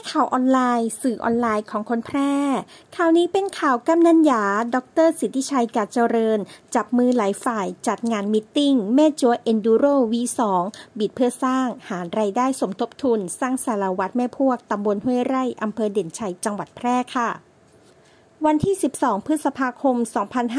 ข่าวออนไลน์สื่อออนไลน์ของคนแพร่ข่าวนี้เป็นข่าวกำนันหยาดร.สิทธิชัยกาจเจริญจับมือหลายฝ่ายจัดงานมีตติ้งแม่จั๊วเอนดูโร V2 บิดเพื่อสร้างหารายได้สมทบทุนสร้างศาลาวัดแม่พวกตำบลห้วยไร่อำเภอเด่นชัยจังหวัดแพร่ค่ะวันที่ 12 พฤษภาคม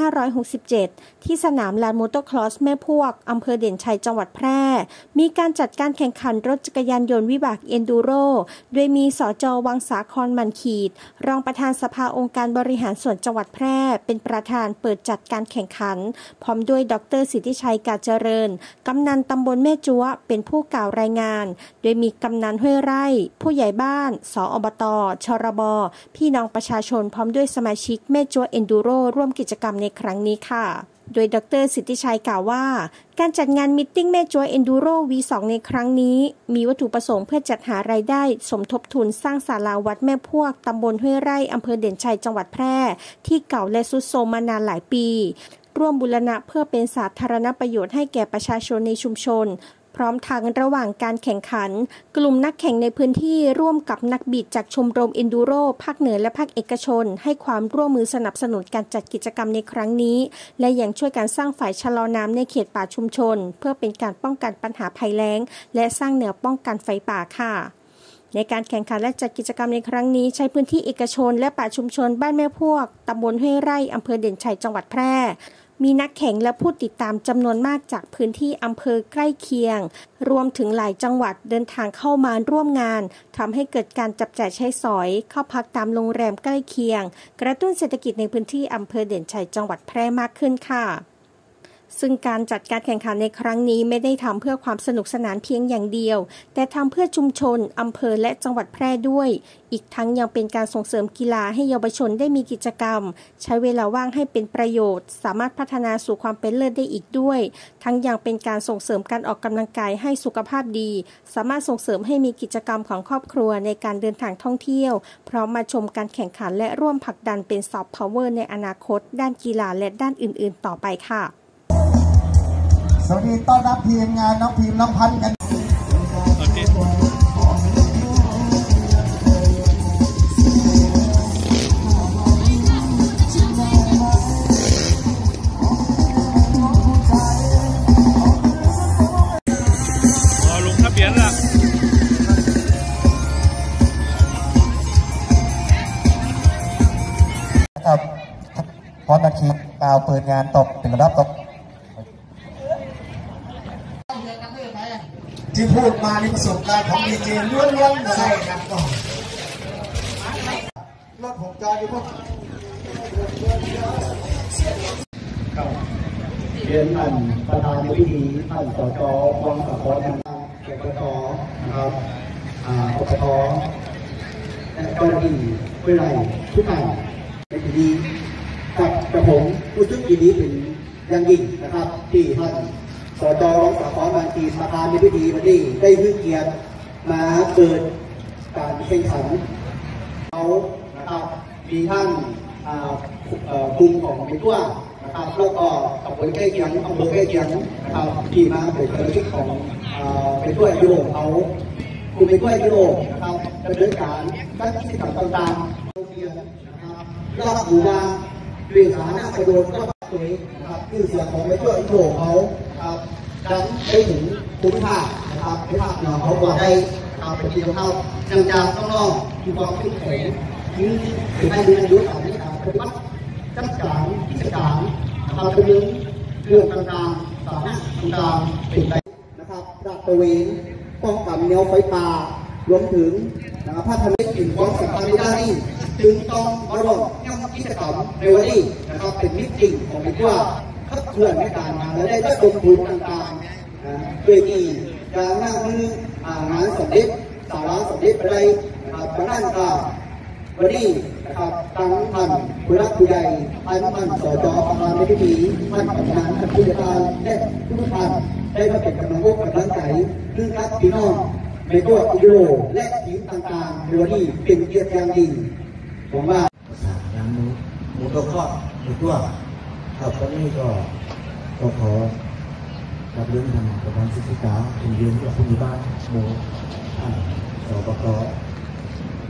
2567 ที่สนามลานมอเตอร์ครอสแม่พวกอำเภอเด่นชัยจังหวัดแพร่มีการจัดการแข่งขันรถจักรยานยนต์วิบากเอนดูโรโดยมีสจ.วังสาครมันขีดรองประธานสภาองค์การบริหารส่วนจังหวัดแพร่เป็นประธานเปิดจัดการแข่งขันพร้อมด้วยดร.สิทธิชัยกาจเจริญกำนันตำบลแม่จั๊วเป็นผู้กล่าวรายงานโดยมีกำนันห้วยไร่ผู้ใหญ่บ้านสอบต.ชรบ.พี่น้องประชาชนพร้อมด้วยสมาชิกแม่จั๊วเอนดูโรร่วมกิจกรรมในครั้งนี้ค่ะโดยดร.สิทธิชัยกล่าวว่าการจัดงานมีตติ้งแม่จั๊วเอนดูโร V2 ในครั้งนี้มีวัตถุประสงค์เพื่อจัดหารายได้สมทบทุนสร้างศาลาวัดแม่พวกตำบลห้วยไร่อำเภอเด่นชัยจังหวัดแพร่ที่เก่าและทรุดโทรมมานานหลายปีร่วมบูรณะเพื่อเป็นสาธารณประโยชน์ให้แก่ประชาชนในชุมชนพร้อมทางระหว่างการแข่งขันกลุ่มนักแข่งในพื้นที่ร่วมกับนักบิดจากชมรมเอนดูโรภาคเหนือและภาคเอกชนให้ความร่วมมือสนับสนุนการจัดกิจกรรมในครั้งนี้และยังช่วยการสร้างฝ่ายชะลอน้ำในเขตป่าชุมชนเพื่อเป็นการป้องกันปัญหาภัยแล้งและสร้างแนวป้องกันไฟป่าค่ะในการแข่งขันและจัดกิจกรรมในครั้งนี้ใช้พื้นที่เอกชนและป่าชุมชนบ้านแม่พวกตำบลห้วยไร่อำเภอเด่นชัยจังหวัดแพร่มีนักแข่งและผู้ติดตามจำนวนมากจากพื้นที่อำเภอใกล้เคียงรวมถึงหลายจังหวัดเดินทางเข้ามาร่วมงานทำให้เกิดการจับจ่ายใช้สอยเข้าพักตามโรงแรมใกล้เคียงกระตุ้นเศรษฐกิจในพื้นที่อำเภอเด่นชัยจังหวัดแพร่มากขึ้นค่ะซึ่งการจัดการแข่งขันในครั้งนี้ไม่ได้ทำเพื่อความสนุกสนานเพียงอย่างเดียวแต่ทำเพื่อชุมชนอำเภอและจังหวัดแพร่ด้วยอีกทั้งยังเป็นการส่งเสริมกีฬาให้เยาวชนได้มีกิจกรรมใช้เวลาว่างให้เป็นประโยชน์สามารถพัฒนาสู่ความเป็นเลิศได้อีกด้วยทั้งยังเป็นการส่งเสริมการออกกำลังกายให้สุขภาพดีสามารถส่งเสริมให้มีกิจกรรมของครอบครัวในการเดินทางท่องเที่ยวพร้อมมาชมการแข่งขันและร่วมผลักดันเป็นซอฟต์พาวเวอร์ในอนาคตด้านกีฬาและด้านอื่นๆต่อไปค่ะสวัสดีต้อนรับทีมงานน้องพิมพ์น้องพันธ์กันโอเคลงทะเบียนละครับพร้อมนาทีกล่าวเปิดงานตกเป็นระดับตกที่พูดมาในประสบการณ์ของดีเจล้วนๆใช่ครับก็รถผมจอดอยู่พวกเรียนท่านประธานในพิธีท่านสจ.วังสะพรแกกต.นะครับอบต.และเจ้าหน้าที่วิไลทุกท่านในพิธีกับกระผมผู้ซึ่งยินดีเป็นอย่างยิ่งนะครับที่ท่านสจ.วังสะพรบางทีประธานในพิธีวันนี้ได้ให้เกียรติมาเปิดการแข่งขันเขานะครับมีท่านกลุ่มของในตัวนะครับแล้วก็กับคนใกล้เคียงอำเภอใกล้เคียงนะครับที่มาเป็นสมาชิกของเป็นด้วยยุโรปเขากลุ่มเป็นด้วยยุโรปนะครับดำเนินการด้านกิจกรรมต่างๆโรงเรียนนะครับรอบหมู่บ้านเรื่องสาธารณประโยชน์ก็ตัวนี้นะครับคือเสียงของเป็นด้วยยุโรปเขาครับดังได้ถึงคุณภาพนะครับคุณภาพน้องเขาบอกได้เอาไปกินข้าวยังจากน้องๆที่ความคิดเห็นถึงให้ดูอายุของนี้ปฏิบัติจัดการกิจการนะครับเป็นเรื่องต่างๆสามารถต่างๆเป็นไปนะครับรัฐประเวนป้องกันแนวไฟป่ารวมถึงนะครับพัฒนาถึงความสำคัญในด้านนี้จึงต้องมาร่วมกิจกรรมในวันนี้นะครับเป็นมิติของเป็นว่าขับเคลื่อนในการงานและได้ระดมทุนต่างๆโดยที่การหน้ามืองานสำเร็จสาระสำเร็จไปได้นะครับประการต่างวันนี้นะครับทั้งท่านผู้รักผู้ใหญ่ท่านสจ.ประธานในพิธีท่านกำนันท่านผู้จัดการและทุกท่านได้มาเป็นกำลังอกกำลังใจซึ่งครับพี่น้องในตัวอิโรและทีมต่างๆในวันนี้เป็นเกียรติอย่างยิ่งผมว่าอย่างหมูตัวครอบหมูตัวครับวันนี้ก็ขอรับเรื่องทางประธานศึกษาถึงเรื่องกับผู้ใหญ่บ้านหมู่สปก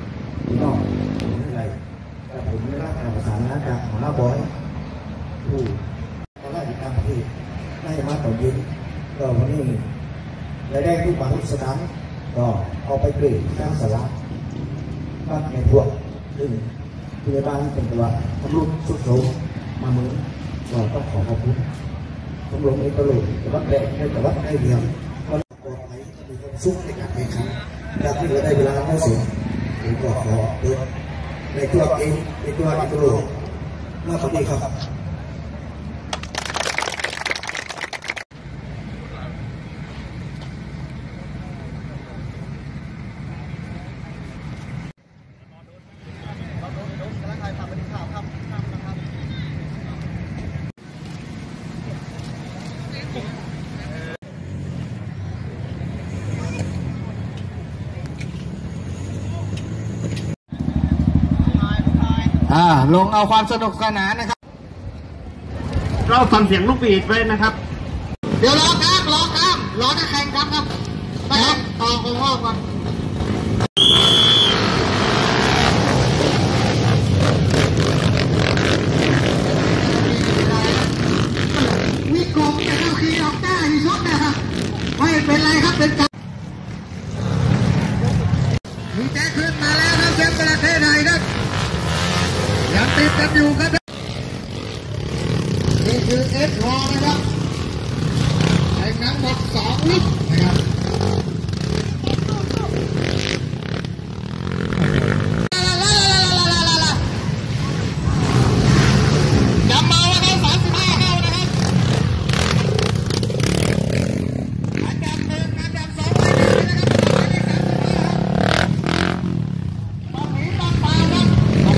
พี่น้องผมอะไรแต่ผมไม่รับการประสานงานจากหัวหน้าบอยผู้ก็ได้การประเทศได้มาต่อยินก็วันนี้ได้ทุกบางสถานก็เอาไปเปลี่ยนสร้างสาระบ้านในพวกซึ่งพยาบาลเป็นตัวตำรวจสุดโต่งมาเหมือนก็ต้องขอบคุณตำรวจในตำรวจแต่วัดแดงในแต่วัดได้เดียวก็ปลอดภัยมีความสุขในการแข่งขันจากที่เราได้เวลาเข้าสู่ผมก็ขอเปิดในตัวเองในตัวตำรวจมากกว่านี้ครับลงเอาความสนุกสนานนะครับเราฟังเสียงลูกปีดไว้นะครับเดี๋ยวรอครับรอจะแข่งครับนะครับต่อของพ่อก่อนมีกลมแต่เราขี่ออกได้ที่สุดนะครับไม่เป็นไรครับเป็นการมีแจ๊คขึ้นมาแล้วครับเชฟประเทศไทยครับยังติดกันอยู่ครับนี่คือเอสรอนะครับแข่งทั้งหมด2 ลิตรนะครับอย่าเมานะครับ35เข้านะครับอันดับ 1อันดับ 2ไปเลยนะครับต้องหนีต้องปาครับ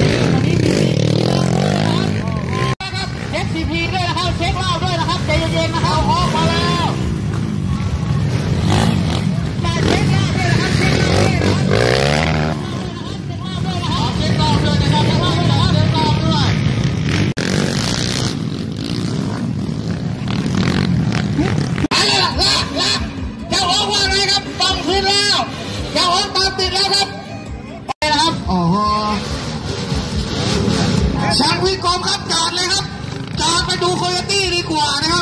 CP ด้วยนะครับเช็คเหล้าด้วยนะครับใจเย็นๆนะครับออกมาแล้วแต่เช็คเหล้าด้วยนะครับเช็คเหล้าด้วยนะครับเช็คเหล้าด้วยนะครับเช็คเหล้าด้วยนะครับเช็คเหล้าด้วยไปเลยละเจ้าโอ๊คว่าไงครับต้องขึ้นแล้วเจ้าโอ๊คตามติดแล้วครับไปนะครับโอ้โหช่างวิกรมครับจอดเลยครับจอดไปดูโคโยตี้ดีกว่านะครับ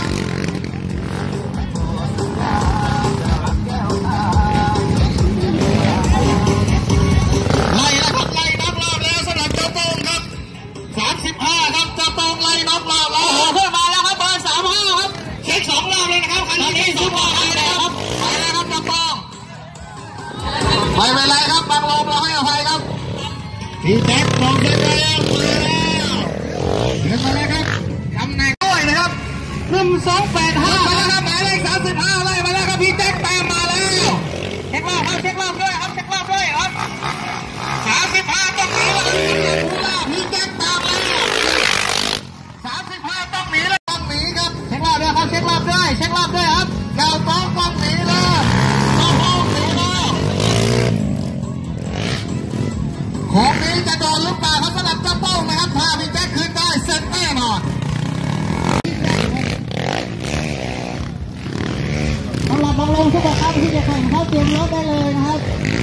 ไล่แล้วครับไล่น็อกรอบแล้วสำหรับเจ้าโต้งครับ35ครับเจ้าโต้งไล่น็อกรอบแล้วโอ้โหขึ้นมาแล้วครับเบอร์35ครับเช็ค2 รอบเลยนะครับคันนี้2 รอบเลยนะครับไปแล้วครับเจ้าโต้งไม่เป็นไรครับบางลมเราให้อภัยครับพี่แจ็คลงขึ้นมาแล้วขึ้นมาแล้วครับตำแหน่งด้วยนะครับ1285มาแล้วครับหมายเลข35ไล่มาแล้วครับพี่แจ็คตามมาแล้วเช็ครอบครับเช็ครอบด้วยครับเช็ครอบด้วยครับ35ต้องหนีแล้วพี่แจ็คตามมา35ต้องหนีแล้วต้องหนีครับเช็ครอบด้วยครับเช็ครอบด้วยเช็ครอบด้วยครับเจ้าต้องหนีเลยต้องหนีแล้วของนี้จะโดนหรือเปล่าครับสำหรับเจ้าโป้งนะครับถ้าพี่แจ็คคืนได้เซ็นแน่นอนสำหรับบางลงทุกท่านที่จะแข่งเข้าเตรียมรถได้เลยนะครับ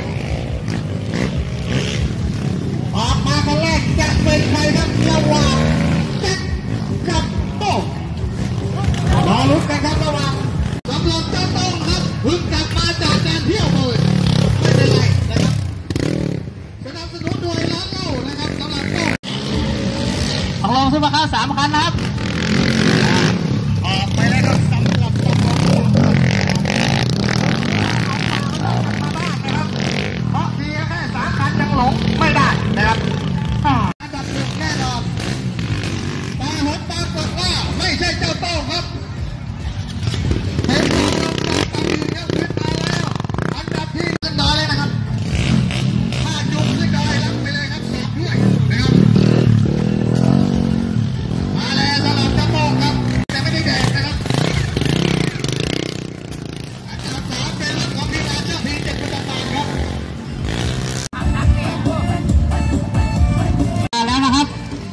ออกมากันแรกจะเป็นใครครับระหว่างแจ็คกับโป้งรอลุ้นกันครับระหว่างสำหรับเจ้าโป้งครับเพิ่งกลับมาจากการเที่ยวเลยไม่เป็นไรนะครับสนับสนุนโดยร้านเหล้านะครับสำหรับโป้งของลงซุปเปอร์คาร์3 คันนะครับออกไปแล้วครับสำหรับเจ้าโป้งเพราะดีแค่3 คันยังหลงไม่ได้นะครับอันดับ 1แน่นอนแต่ผลปรากฏว่าไม่ใช่เจ้าโต้งครับเห็นเราลงจากตำแหน่งแล้วขึ้นมาแล้วอันดับที่ขึ้นดอยเลยนะครับถ้าจุ่มขึ้นดอยรับไปเลยครับสอบด้วยนะครับมาแล้วสำหรับเจ้าโต้งครับแต่ไม่ได้แดกนะครับอันดับ 3เป็นรถของทีมงานเจ้าพี7ประจำบานครับมาแล้วนะครับ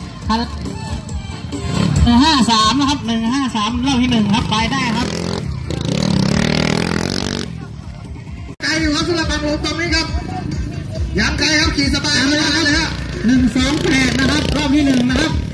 153นะครับ153รอบที่1ครับไปได้ครับไกลอยู่ครับสำหรับบางลมตรงนี้ครับยังใครครับขี่สบายมาเลยฮะ 128นะครับรอบที่1นะครับ